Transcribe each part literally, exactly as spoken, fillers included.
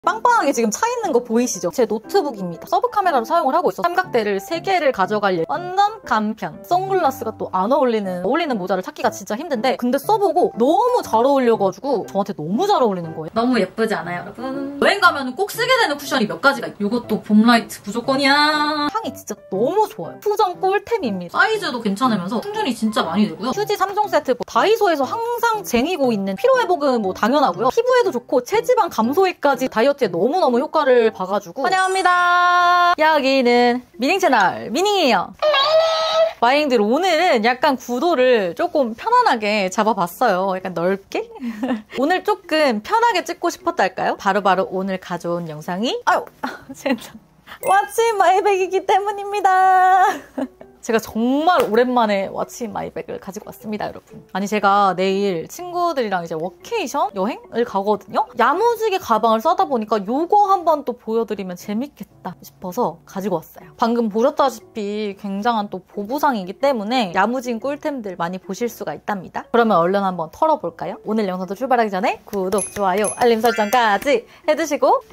빵빵하게 지금 차 있는 거 보이시죠? 제 노트북입니다. 서브 카메라로 사용을 하고 있어. 삼각대를 세 개를 가져갈 일. 완전 간편. 선글라스가 또 안 어울리는 어울리는 모자를 찾기가 진짜 힘든데 근데 써보고 너무 잘 어울려가지고 저한테 너무 잘 어울리는 거예요. 너무 예쁘지 않아요, 여러분? 여행 가면 꼭 쓰게 되는 쿠션이 몇 가지가 있어요. 이것도 봄라이트 무조건이야. 향이 진짜 너무 좋아요. fusion 꿀템입니다. 사이즈도 괜찮으면서 충전이 진짜 많이 되고요. 휴지 삼 종 세트, 뭐 다이소에서 항상 쟁이고 있는 피로회복은 뭐 당연하고요. 피부에도 좋고 체지방 감소에까지 다이어트에 너무너무 효과를 봐가지고 환영합니다. 여기는 미닝 채널 미닝이에요. 마잉들 오늘은 약간 구도를 조금 편안하게 잡아봤어요. 약간 넓게? 오늘 조금 편하게 찍고 싶었달까요? 바로바로 오늘 가져온 영상이 아유 진짜 왓츠 마이백이기 때문입니다. 제가 정말 오랜만에 왓츠 마이백을 가지고 왔습니다, 여러분. 아니 제가 내일 친구들이랑 이제 워케이션 여행을 가거든요. 야무지게 가방을 싸다 보니까 요거 한번 또 보여드리면 재밌겠다 싶어서 가지고 왔어요. 방금 보셨다시피 굉장한 또 보부상이기 때문에 야무진 꿀템들 많이 보실 수가 있답니다. 그러면 얼른 한번 털어볼까요? 오늘 영상도 출발하기 전에 구독, 좋아요, 알림 설정까지 해주시고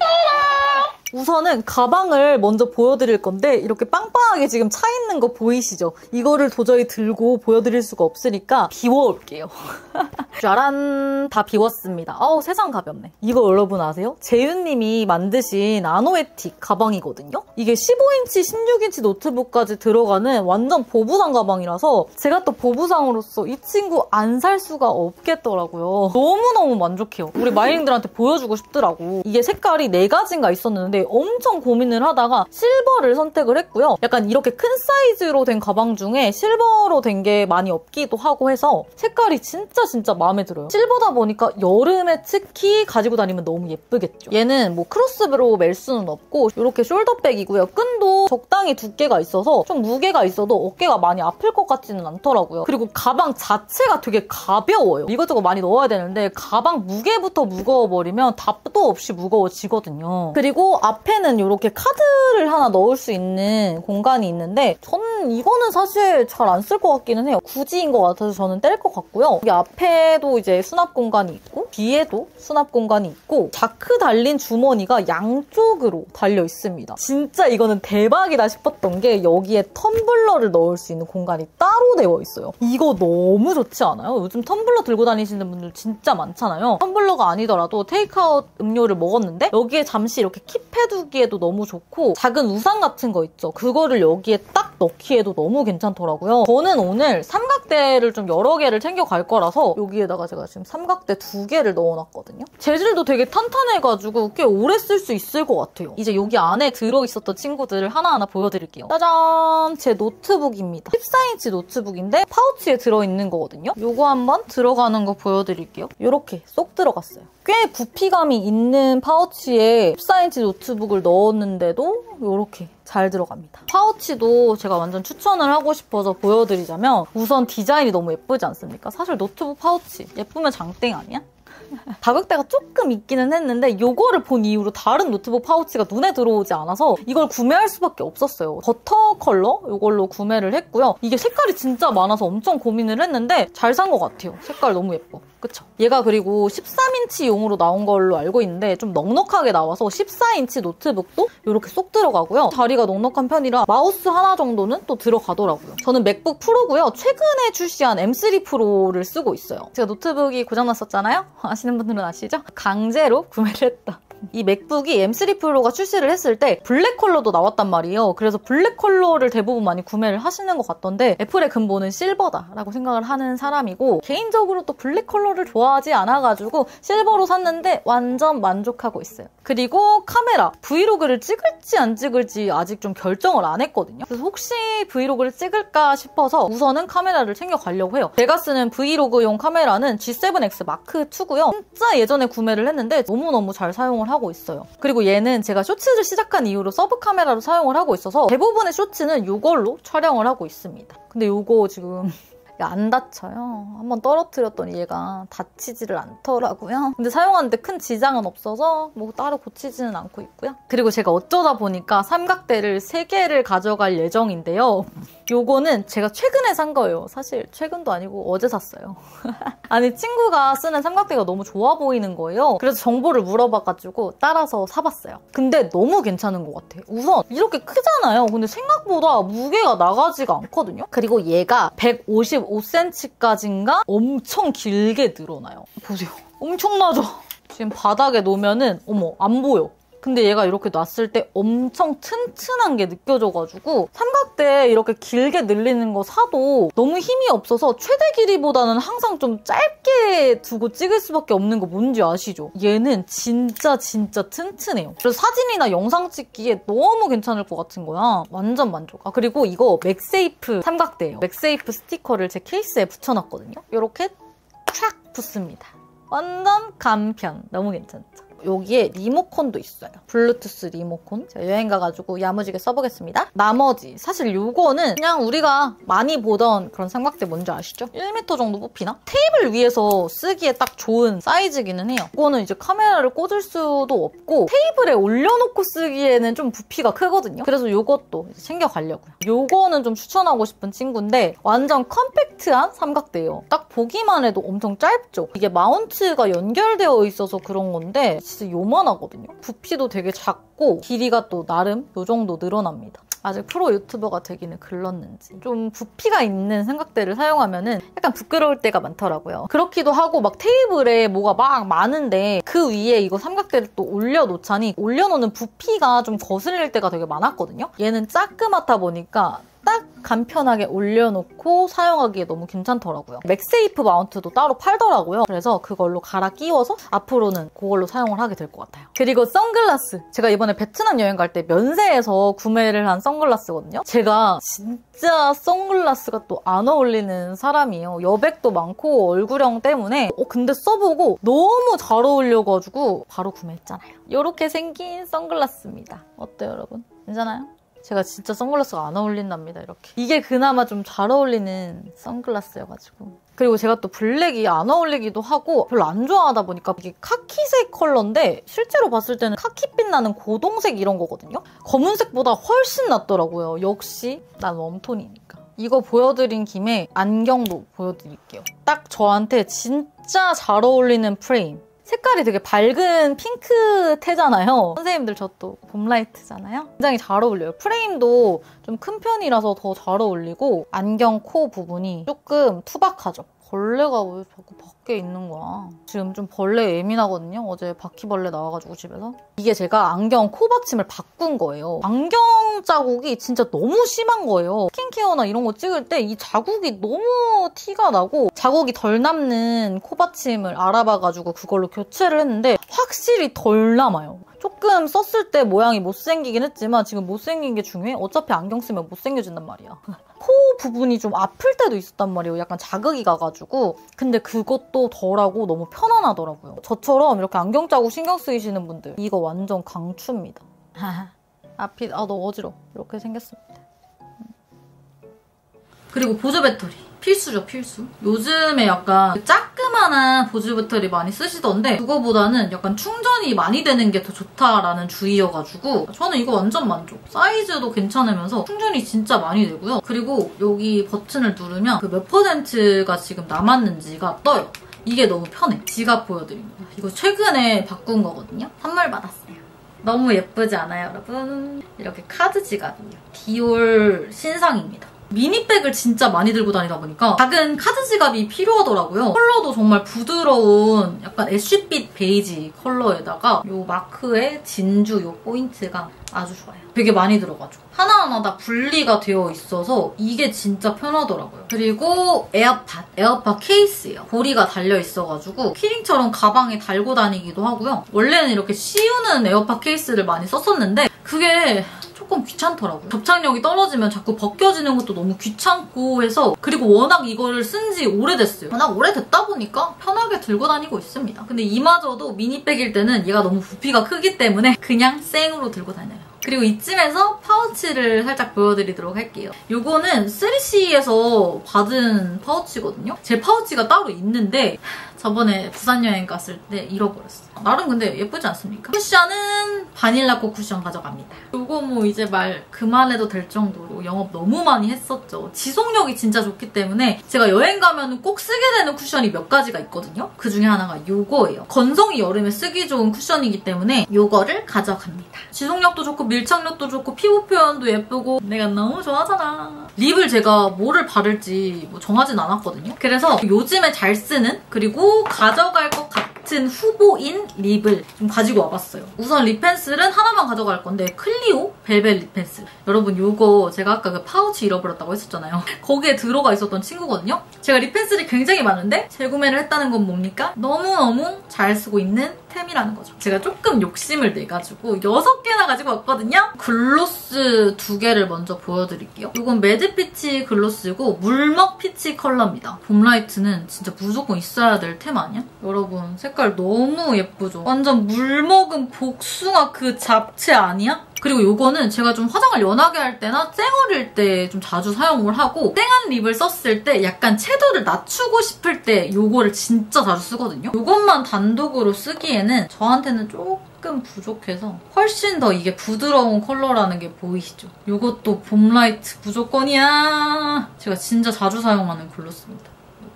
우선은 가방을 먼저 보여드릴 건데 이렇게 빵빵하게 지금 차 있는 거 보이시죠? 이거를 도저히 들고 보여드릴 수가 없으니까 비워올게요. 짜란! 다 비웠습니다. 아우 세상 가볍네. 이거 여러분 아세요? 재윤님이 만드신 아노에틱 가방이거든요? 이게 십오 인치, 십육 인치 노트북까지 들어가는 완전 보부상 가방이라서 제가 또 보부상으로서 이 친구 안 살 수가 없겠더라고요. 너무너무 만족해요. 우리 마이링들한테 보여주고 싶더라고. 이게 색깔이 네 가지인가 있었는데 엄청 고민을 하다가 실버를 선택을 했고요. 약간 이렇게 큰 사이즈로 된 가방 중에 실버로 된 게 많이 없기도 하고 해서 색깔이 진짜 진짜 마음에 들어요. 실버다 보니까 여름에 특히 가지고 다니면 너무 예쁘겠죠. 얘는 뭐 크로스로 멜 수는 없고 이렇게 숄더백이고요. 끈도 적당히 두께가 있어서 좀 무게가 있어도 어깨가 많이 아플 것 같지는 않더라고요. 그리고 가방 자체가 되게 가벼워요. 이것저것 많이 넣어야 되는데 가방 무게부터 무거워버리면 답도 없이 무거워지거든요. 그리고 앞에는 이렇게 카드를 하나 넣을 수 있는 공간이 있는데 저는 이거는 사실 잘 안 쓸 것 같기는 해요. 굳이인 것 같아서 저는 뗄 것 같고요. 여기 앞에도 이제 수납 공간이 있고 뒤에도 수납 공간이 있고 자크 달린 주머니가 양쪽으로 달려 있습니다. 진짜 이거는 대박이다 싶었던 게 여기에 텀블러를 넣을 수 있는 공간이 따로 되어 있어요. 이거 너무 좋지 않아요? 요즘 텀블러 들고 다니시는 분들 진짜 많잖아요. 텀블러가 아니더라도 테이크아웃 음료를 먹었는데 여기에 잠시 이렇게 킵해두기에도 너무 좋고 작은 우산 같은 거 있죠? 그거를 여기에 딱 넣기에도 너무 괜찮더라고요. 저는 오늘 삼각대를 좀 여러 개를 챙겨갈 거라서 여기에다가 제가 지금 삼각대 두 개를 넣어놨거든요. 재질도 되게 탄탄해가지고 꽤 오래 쓸 수 있을 것 같아요. 이제 여기 안에 들어있었던 친구들을 하나하나 보여드릴게요. 짜잔! 제 노트북입니다. 십사 인치 노트북인데 파우치에 들어있는 거거든요. 요거 한번 들어가는 거 보여드릴게요. 이렇게 쏙 들어갔어요. 꽤 부피감이 있는 파우치에 십사 인치 노트북을 넣었는데도 이렇게 잘 들어갑니다. 파우치도 제가 완전 추천을 하고 싶어서 보여드리자면 우선 디자인이 너무 예쁘지 않습니까? 사실 노트북 파우치 예쁘면 장땡 아니야? 가격대가 조금 있기는 했는데 이거를 본 이후로 다른 노트북 파우치가 눈에 들어오지 않아서 이걸 구매할 수밖에 없었어요. 버터 컬러 이걸로 구매를 했고요. 이게 색깔이 진짜 많아서 엄청 고민을 했는데 잘 산 것 같아요. 색깔 너무 예뻐. 그쵸? 얘가 그리고 십삼 인치용으로 나온 걸로 알고 있는데 좀 넉넉하게 나와서 십사 인치 노트북도 이렇게 쏙 들어가고요. 자리가 넉넉한 편이라 마우스 하나 정도는 또 들어가더라고요. 저는 맥북 프로고요. 최근에 출시한 엠 쓰리 프로를 쓰고 있어요. 제가 노트북이 고장났었잖아요? 아시는 분들은 아시죠? 강제로 구매를 했다. 이 맥북이 엠 쓰리 프로가 출시를 했을 때 블랙 컬러도 나왔단 말이에요. 그래서 블랙 컬러를 대부분 많이 구매를 하시는 것 같던데 애플의 근본은 실버다라고 생각을 하는 사람이고 개인적으로 또 블랙 컬러를 좋아하지 않아가지고 실버로 샀는데 완전 만족하고 있어요. 그리고 카메라! 브이로그를 찍을지 안 찍을지 아직 좀 결정을 안 했거든요. 그래서 혹시 브이로그를 찍을까 싶어서 우선은 카메라를 챙겨가려고 해요. 제가 쓰는 브이로그용 카메라는 지 세븐 엑스 마크 투고요. 진짜 예전에 구매를 했는데 너무너무 잘 사용을 하고 있어요. 그리고 얘는 제가 쇼츠를 시작한 이후로 서브 카메라로 사용을 하고 있어서 대부분의 쇼츠는 이걸로 촬영을 하고 있습니다. 근데 이거 지금 안 다쳐요. 한번 떨어뜨렸더니 얘가 다치지를 않더라고요. 근데 사용하는데 큰 지장은 없어서 뭐 따로 고치지는 않고 있고요. 그리고 제가 어쩌다 보니까 삼각대를 세 개를 가져갈 예정인데요. 요거는 제가 최근에 산 거예요. 사실 최근도 아니고 어제 샀어요. 아니 친구가 쓰는 삼각대가 너무 좋아 보이는 거예요. 그래서 정보를 물어봐가지고 따라서 사봤어요. 근데 너무 괜찮은 것 같아요. 우선 이렇게 크잖아요. 근데 생각보다 무게가 나가지가 않거든요. 그리고 얘가 백오십오 센티미터까지인가 엄청 길게 늘어나요. 보세요. 엄청나죠? 지금 바닥에 놓으면은 어머 안 보여. 근데 얘가 이렇게 놨을 때 엄청 튼튼한 게 느껴져가지고 삼각대 이렇게 길게 늘리는 거 사도 너무 힘이 없어서 최대 길이보다는 항상 좀 짧게 두고 찍을 수밖에 없는 거 뭔지 아시죠? 얘는 진짜 진짜 튼튼해요. 그래서 사진이나 영상 찍기에 너무 괜찮을 것 같은 거야. 완전 만족. 아 그리고 이거 맥세이프 삼각대예요. 맥세이프 스티커를 제 케이스에 붙여놨거든요. 이렇게 촥 붙습니다. 완전 간편. 너무 괜찮죠? 여기에 리모컨도 있어요. 블루투스 리모컨. 제가 여행 가가지고 야무지게 써보겠습니다. 나머지 사실 요거는 그냥 우리가 많이 보던 그런 삼각대 뭔지 아시죠? 일 미터 정도 뽑히나? 테이블 위에서 쓰기에 딱 좋은 사이즈기는 해요. 이거는 이제 카메라를 꽂을 수도 없고 테이블에 올려놓고 쓰기에는 좀 부피가 크거든요. 그래서 요것도 챙겨가려고요. 요거는 좀 추천하고 싶은 친구인데 완전 컴팩트한 삼각대예요. 딱 보기만 해도 엄청 짧죠? 이게 마운트가 연결되어 있어서 그런 건데 진짜 요만하거든요. 부피도 되게 작고 길이가 또 나름 요 정도 늘어납니다. 아직 프로 유튜버가 되기는 글렀는지. 좀 부피가 있는 삼각대를 사용하면은 약간 부끄러울 때가 많더라고요. 그렇기도 하고 막 테이블에 뭐가 막 많은데 그 위에 이거 삼각대를 또 올려놓자니 올려놓는 부피가 좀 거슬릴 때가 되게 많았거든요. 얘는 작그맣다 보니까 딱 간편하게 올려놓고 사용하기에 너무 괜찮더라고요. 맥세이프 마운트도 따로 팔더라고요. 그래서 그걸로 갈아 끼워서 앞으로는 그걸로 사용을 하게 될 것 같아요. 그리고 선글라스. 제가 이번에 베트남 여행 갈 때 면세에서 구매를 한 선글라스거든요. 제가 진짜 선글라스가 또 안 어울리는 사람이에요. 여백도 많고 얼굴형 때문에 어, 근데 써보고 너무 잘 어울려가지고 바로 구매했잖아요. 이렇게 생긴 선글라스입니다. 어때요 여러분? 괜찮아요? 제가 진짜 선글라스가 안 어울린답니다, 이렇게. 이게 그나마 좀 잘 어울리는 선글라스여가지고. 그리고 제가 또 블랙이 안 어울리기도 하고 별로 안 좋아하다 보니까 이게 카키색 컬러인데 실제로 봤을 때는 카키빛 나는 고동색 이런 거거든요? 검은색보다 훨씬 낫더라고요. 역시 난 웜톤이니까. 이거 보여드린 김에 안경도 보여드릴게요. 딱 저한테 진짜 잘 어울리는 프레임. 색깔이 되게 밝은 핑크태잖아요. 선생님들 저 또 봄라이트잖아요. 굉장히 잘 어울려요. 프레임도 좀 큰 편이라서 더 잘 어울리고 안경 코 부분이 조금 투박하죠. 벌레가 왜 자꾸 밖에 있는 거야. 지금 좀 벌레 예민하거든요. 어제 바퀴벌레 나와가지고 집에서. 이게 제가 안경 코 받침을 바꾼 거예요. 안경 자국이 진짜 너무 심한 거예요. 스킨케어나 이런 거 찍을 때 이 자국이 너무 티가 나고 자국이 덜 남는 코 받침을 알아봐가지고 그걸로 교체를 했는데 확실히 덜 남아요. 조금 썼을 때 모양이 못생기긴 했지만 지금 못생긴 게 중요해? 어차피 안경 쓰면 못생겨진단 말이야. 코 부분이 좀 아플 때도 있었단 말이에요. 약간 자극이 가가지고. 근데 그것도 덜하고 너무 편안하더라고요. 저처럼 이렇게 안경 자국 신경 쓰이시는 분들 이거 완전 강추입니다. 앞이 아 너무 어지러워. 이렇게 생겼습니다. 그리고 보조 배터리. 필수죠, 필수. 요즘에 약간 짜끄만한 보조 배터리 많이 쓰시던데 그거보다는 약간 충전이 많이 되는 게 더 좋다라는 주의여가지고 저는 이거 완전 만족. 사이즈도 괜찮으면서 충전이 진짜 많이 되고요. 그리고 여기 버튼을 누르면 그 몇 퍼센트가 지금 남았는지가 떠요. 이게 너무 편해. 지갑 보여드립니다. 이거 최근에 바꾼 거거든요. 선물 받았어요. 너무 예쁘지 않아요, 여러분? 이렇게 카드 지갑이에요. 디올 신상입니다. 미니백을 진짜 많이 들고 다니다 보니까 작은 카드 지갑이 필요하더라고요. 컬러도 정말 부드러운 약간 애쉬빛 베이지 컬러에다가 이 마크의 진주 이 포인트가 아주 좋아요. 되게 많이 들어가죠. 하나하나 다 분리가 되어 있어서 이게 진짜 편하더라고요. 그리고 에어팟, 에어팟 케이스예요. 고리가 달려있어가지고 키링처럼 가방에 달고 다니기도 하고요. 원래는 이렇게 씌우는 에어팟 케이스를 많이 썼었는데 그게 조금 귀찮더라고요. 접착력이 떨어지면 자꾸 벗겨지는 것도 너무 귀찮고 해서 그리고 워낙 이거를 쓴 지 오래됐어요. 워낙 오래됐다 보니까 편하게 들고 다니고 있습니다. 근데 이마저도 미니백일 때는 얘가 너무 부피가 크기 때문에 그냥 생으로 들고 다녀요. 그리고 이쯤에서 파우치를 살짝 보여드리도록 할게요. 요거는 쓰리씨에서 받은 파우치거든요. 제 파우치가 따로 있는데 저번에 부산 여행 갔을 때 잃어버렸어. 나름 근데 예쁘지 않습니까? 쿠션은 바닐라코 쿠션 가져갑니다. 요거 뭐 이제 말 그만해도 될 정도로 영업 너무 많이 했었죠. 지속력이 진짜 좋기 때문에 제가 여행 가면 꼭 쓰게 되는 쿠션이 몇 가지가 있거든요. 그 중에 하나가 요거예요. 건성이 여름에 쓰기 좋은 쿠션이기 때문에 요거를 가져갑니다. 지속력도 좋고 밀착력도 좋고 피부 표현도 예쁘고 내가 너무 좋아하잖아. 립을 제가 뭐를 바를지 뭐 정하진 않았거든요. 그래서 요즘에 잘 쓰는 그리고 가져갈 것 같은 후보인 립을 좀 가지고 와봤어요. 우선 립 펜슬은 하나만 가져갈 건데 클리오 벨벳 립 펜슬. 여러분 요거 제가 아까 그 파우치 잃어버렸다고 했었잖아요. 거기에 들어가 있었던 친구거든요. 제가 립 펜슬이 굉장히 많은데 재구매를 했다는 건 뭡니까? 너무너무 잘 쓰고 있는 템이라는 거죠. 제가 조금 욕심을 내가지고 여섯 개나 가지고 왔거든요. 글로스 두 개를 먼저 보여드릴게요. 이건 매드 피치 글로스고 물먹 피치 컬러입니다. 봄라이트는 진짜 무조건 있어야 될 템 아니야? 여러분 색깔 너무 예쁘죠? 완전 물먹은 복숭아 그 잡채 아니야? 그리고 요거는 제가 좀 화장을 연하게 할 때나 쨍얼일 때 좀 자주 사용을 하고 쨍한 립을 썼을 때 약간 채도를 낮추고 싶을 때 요거를 진짜 자주 쓰거든요. 요것만 단독으로 쓰기에는 저한테는 조금 부족해서 훨씬 더 이게 부드러운 컬러라는 게 보이시죠? 요것도 봄 라이트 무조건이야. 제가 진짜 자주 사용하는 글로스입니다.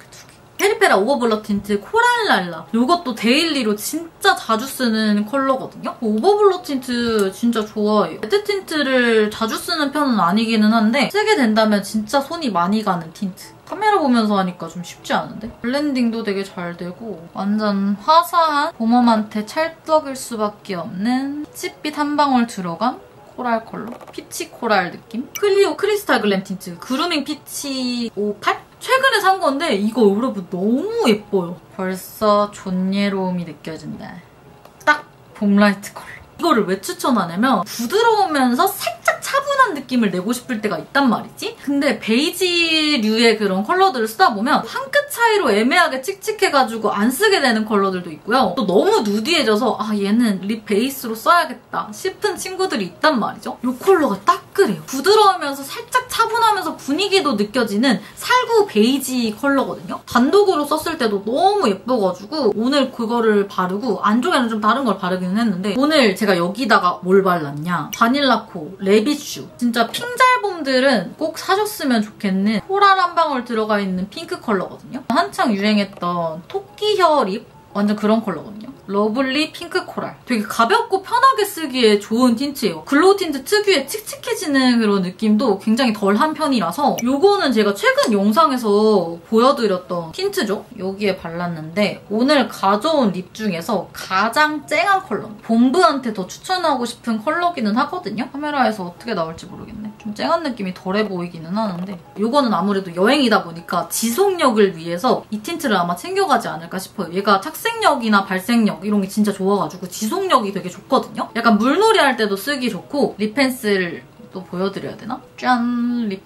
페리페라 오버블러 틴트 코랄랄라. 이것도 데일리로 진짜 자주 쓰는 컬러거든요. 오버블러 틴트 진짜 좋아해요. 매트 틴트를 자주 쓰는 편은 아니기는 한데 쓰게 된다면 진짜 손이 많이 가는 틴트. 카메라 보면서 하니까 좀 쉽지 않은데? 블렌딩도 되게 잘 되고 완전 화사한 봄웜한테 찰떡일 수밖에 없는 핏빛 한 방울 들어간 코랄 컬러? 피치 코랄 느낌? 클리오 크리스탈 글램 틴트 그루밍 피치 오십팔? 최근에 산 건데 이거 여러분 너무 예뻐요. 벌써 존예로움이 느껴진다. 딱 봄라이트 컬러. 이거를 왜 추천하냐면 부드러우면서 살짝 차분한 느낌을 내고 싶을 때가 있단 말이지? 근데 베이지류의 그런 컬러들을 쓰다 보면 한 끗 차이로 애매하게 칙칙해가지고 안 쓰게 되는 컬러들도 있고요. 또 너무 누디해져서 아 얘는 립 베이스로 써야겠다 싶은 친구들이 있단 말이죠. 이 컬러가 딱 그래요. 부드러우면서 살짝 차분하면서 분위기도 느껴지는 살구 베이지 컬러거든요. 단독으로 썼을 때도 너무 예뻐가지고 오늘 그거를 바르고 안쪽에는 좀 다른 걸 바르기는 했는데 오늘 제가 여기다가 뭘 발랐냐? 바닐라코 레비슈. 진짜 핑잘봄들은 꼭 사셨으면 좋겠는 코랄 한 방울 들어가 있는 핑크 컬러거든요. 한창 유행했던 토끼 혀 립 완전 그런 컬러거든요. 러블리 핑크 코랄. 되게 가볍고 편하게 쓰기에 좋은 틴트예요. 글로우 틴트 특유의 칙칙해지는 그런 느낌도 굉장히 덜한 편이라서 이거는 제가 최근 영상에서 보여드렸던 틴트죠. 여기에 발랐는데 오늘 가져온 립 중에서 가장 쨍한 컬러. 봄브한테 더 추천하고 싶은 컬러기는 하거든요. 카메라에서 어떻게 나올지 모르겠네. 좀 쨍한 느낌이 덜해 보이기는 하는데 이거는 아무래도 여행이다 보니까 지속력을 위해서 이 틴트를 아마 챙겨가지 않을까 싶어요. 얘가 착색력이나 발색력 이런 게 진짜 좋아가지고 지속력이 되게 좋거든요. 약간 물놀이 할 때도 쓰기 좋고 립 펜슬 또 보여드려야 되나? 짠! 립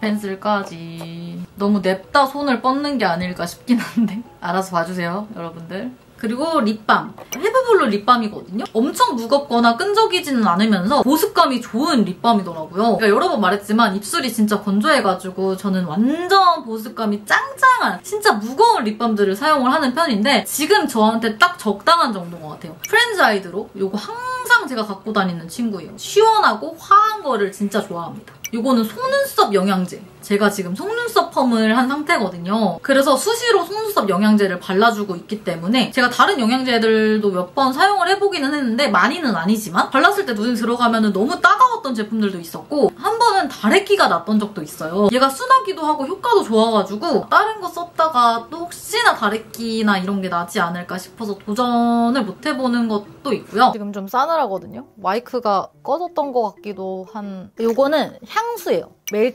펜슬까지. 너무 냅다 손을 뻗는 게 아닐까 싶긴 한데 알아서 봐주세요, 여러분들. 그리고 립밤. 헤브블루 립밤이거든요. 엄청 무겁거나 끈적이지는 않으면서 보습감이 좋은 립밤이더라고요. 제가 여러 번 말했지만 입술이 진짜 건조해가지고 저는 완전 보습감이 짱짱한 진짜 무거운 립밤들을 사용을 하는 편인데 지금 저한테 딱 적당한 정도인 것 같아요. 프렌즈 아이드로 이거 항상 제가 갖고 다니는 친구예요. 시원하고 화한 거를 진짜 좋아합니다. 이거는 속눈썹 영양제. 제가 지금 속눈썹 펌을 한 상태거든요. 그래서 수시로 속눈썹 영양제를 발라주고 있기 때문에 제가 다른 영양제들도 몇 번 사용을 해보기는 했는데 많이는 아니지만 발랐을 때 눈에 들어가면 너무 따가웠던 제품들도 있었고 한 번은 다래끼가 났던 적도 있어요. 얘가 순하기도 하고 효과도 좋아가지고 다른 거 썼다가 또 혹시나 다래끼나 이런 게 나지 않을까 싶어서 도전을 못 해보는 것도 있고요. 지금 좀 싸늘하거든요. 마이크가 꺼졌던 것 같기도 한... 이거는 향수예요.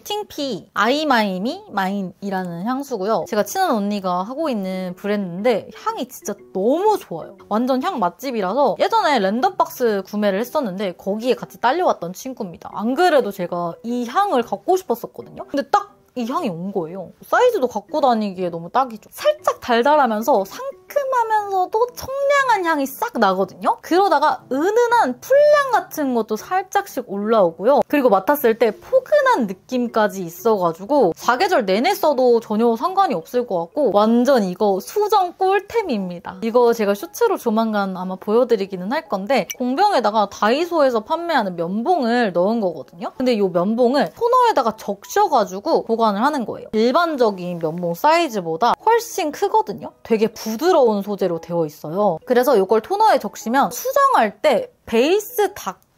멜팅피 아이마이미 마인이라는 향수고요. 제가 친한 언니가 하고 있는 브랜드인데 향이 진짜 너무 좋아요. 완전 향 맛집이라서 예전에 랜덤박스 구매를 했었는데 거기에 같이 딸려왔던 친구입니다. 안 그래도 제가 이 향을 갖고 싶었었거든요. 근데 딱 이 향이 온 거예요. 사이즈도 갖고 다니기에 너무 딱이죠. 살짝 달달하면서 상큼 상큼하면서도 청량한 향이 싹 나거든요. 그러다가 은은한 풀향 같은 것도 살짝씩 올라오고요. 그리고 맡았을 때 포근한 느낌까지 있어가지고 사계절 내내 써도 전혀 상관이 없을 것 같고 완전 이거 수정 꿀템입니다. 이거 제가 쇼츠로 조만간 아마 보여드리기는 할 건데 공병에다가 다이소에서 판매하는 면봉을 넣은 거거든요. 근데 이 면봉을 토너에다가 적셔가지고 보관을 하는 거예요. 일반적인 면봉 사이즈보다 훨씬 크거든요. 되게 부드러운 소재로 되어 있어요. 그래서 이걸 토너에 적시면 수정할 때 베이스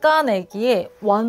닦아내기에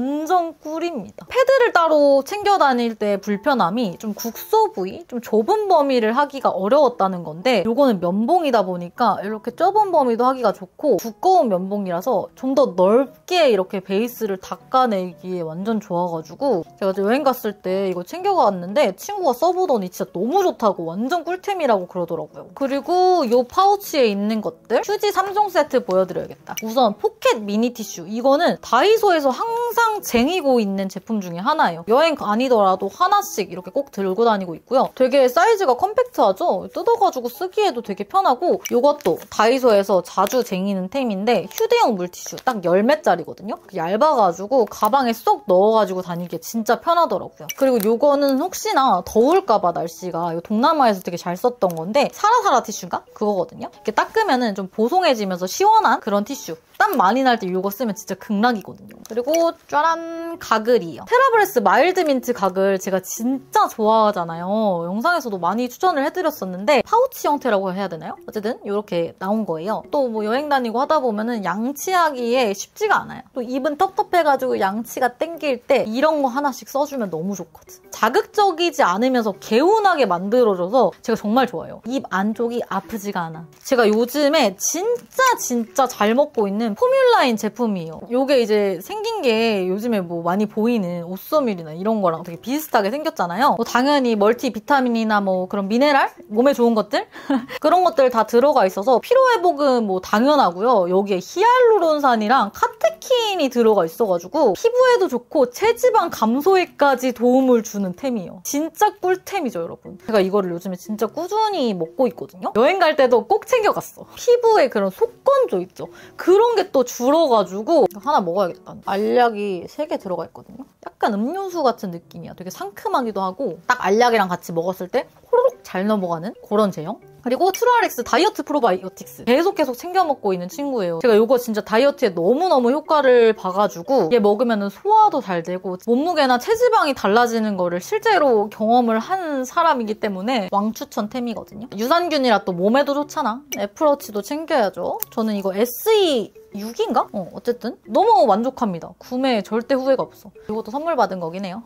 완전 꿀입니다. 패드를 따로 챙겨 다닐 때 불편함이 좀 국소 부위, 좀 좁은 범위를 하기가 어려웠다는 건데 이거는 면봉이다 보니까 이렇게 좁은 범위도 하기가 좋고 두꺼운 면봉이라서 좀 더 넓게 이렇게 베이스를 닦아내기에 완전 좋아가지고 제가 여행 갔을 때 이거 챙겨갔는데 친구가 써보더니 진짜 너무 좋다고 완전 꿀템이라고 그러더라고요. 그리고 이 파우치에 있는 것들 휴지 삼 종 세트 보여드려야겠다. 우선 포켓 미니 티슈. 이거는 다이소에서 항상 쟁이고 있는 제품 중에 하나예요. 여행 아니더라도 하나씩 이렇게 꼭 들고 다니고 있고요. 되게 사이즈가 컴팩트하죠? 뜯어가지고 쓰기에도 되게 편하고 이것도 다이소에서 자주 쟁이는 템인데 휴대용 물티슈 딱 열 매짜리거든요. 얇아가지고 가방에 쏙 넣어가지고 다니기에 진짜 편하더라고요. 그리고 이거는 혹시나 더울까봐 날씨가 이거 동남아에서 되게 잘 썼던 건데 사라사라 티슈인가? 그거거든요. 이렇게 닦으면 좀 보송해지면서 시원한 그런 티슈. 땀 많이 날 때 이거 쓰면 진짜 극락이거든요. 그리고 짜란! 가글이요. 테라브레스 마일드 민트 가글 제가 진짜 좋아하잖아요. 영상에서도 많이 추천을 해드렸었는데 파우치 형태라고 해야 되나요? 어쨌든 이렇게 나온 거예요. 또 뭐 여행 다니고 하다 보면은 양치하기에 쉽지가 않아요. 또 입은 텁텁해가지고 양치가 땡길 때 이런 거 하나씩 써주면 너무 좋거든. 자극적이지 않으면서 개운하게 만들어줘서 제가 정말 좋아요. 입 안쪽이 아프지가 않아. 제가 요즘에 진짜 진짜 잘 먹고 있는 포뮬라인 제품이에요. 이게 이제 생긴 게 요즘에 뭐 많이 보이는 옵소뮬이나 이런 거랑 되게 비슷하게 생겼잖아요. 뭐 당연히 멀티 비타민이나 뭐 그런 미네랄? 몸에 좋은 것들? 그런 것들 다 들어가 있어서 피로회복은 뭐 당연하고요. 여기에 히알루론산이랑 카테킨이 들어가 있어가지고 피부에도 좋고 체지방 감소에까지 도움을 주는 템이에요. 진짜 꿀템이죠, 여러분. 제가 이거를 요즘에 진짜 꾸준히 먹고 있거든요. 여행 갈 때도 꼭 챙겨갔어. 피부에 그런 속건조 있죠. 그런 게 또 줄어가지고 하나 먹어야겠다. 알약이 세 개 들어가 있거든요. 약간 음료수 같은 느낌이야. 되게 상큼하기도 하고 딱 알약이랑 같이 먹었을 때 호로록 잘 넘어가는 그런 제형? 그리고 트루아렉스 다이어트 프로바이오틱스 계속 계속 챙겨 먹고 있는 친구예요. 제가 이거 진짜 다이어트에 너무너무 효과를 봐가지고 얘 먹으면 소화도 잘 되고 몸무게나 체지방이 달라지는 거를 실제로 경험을 한 사람이기 때문에 왕추천템이거든요. 유산균이라 또 몸에도 좋잖아. 애플워치도 챙겨야죠. 저는 이거 에스이 육인가? 어, 어쨌든 너무 만족합니다. 구매에 절대 후회가 없어. 이것도 선물 받은 거긴 해요.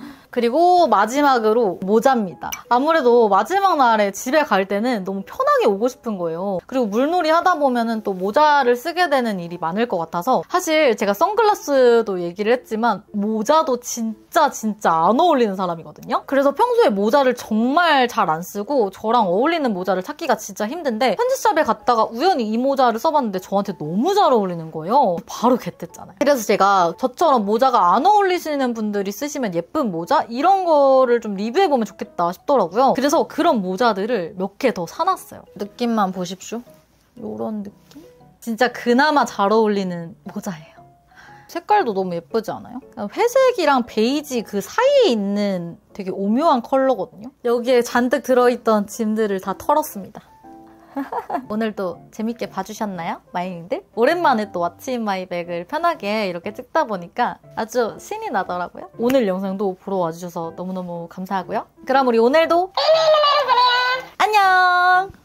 그리고 마지막으로 모자입니다. 아무래도 마지막 날에 집에 갈 때는 너무 편하게 오고 싶은 거예요. 그리고 물놀이 하다 보면은 또 모자를 쓰게 되는 일이 많을 것 같아서 사실 제가 선글라스도 얘기를 했지만 모자도 진짜 진짜 안 어울리는 사람이거든요. 그래서 평소에 모자를 정말 잘 안 쓰고 저랑 어울리는 모자를 찾기가 진짜 힘든데 편집샵에 갔다가 우연히 이 모자를 써봤는데 저한테 너무 잘 어울려요. 어울리는 거예요. 바로 겟됐잖아요. 그래서 제가 저처럼 모자가 안 어울리시는 분들이 쓰시면 예쁜 모자? 이런 거를 좀 리뷰해보면 좋겠다 싶더라고요. 그래서 그런 모자들을 몇 개 더 사놨어요. 느낌만 보십시오. 이런 느낌? 진짜 그나마 잘 어울리는 모자예요. 색깔도 너무 예쁘지 않아요? 회색이랑 베이지 그 사이에 있는 되게 오묘한 컬러거든요. 여기에 잔뜩 들어있던 짐들을 다 털었습니다. 오늘도 재밌게 봐주셨나요? 마이님들? 오랜만에 또 왓츠 인 마이 백을 편하게 이렇게 찍다 보니까 아주 신이 나더라고요. 오늘 영상도 보러 와주셔서 너무너무 감사하고요. 그럼 우리 오늘도 안녕!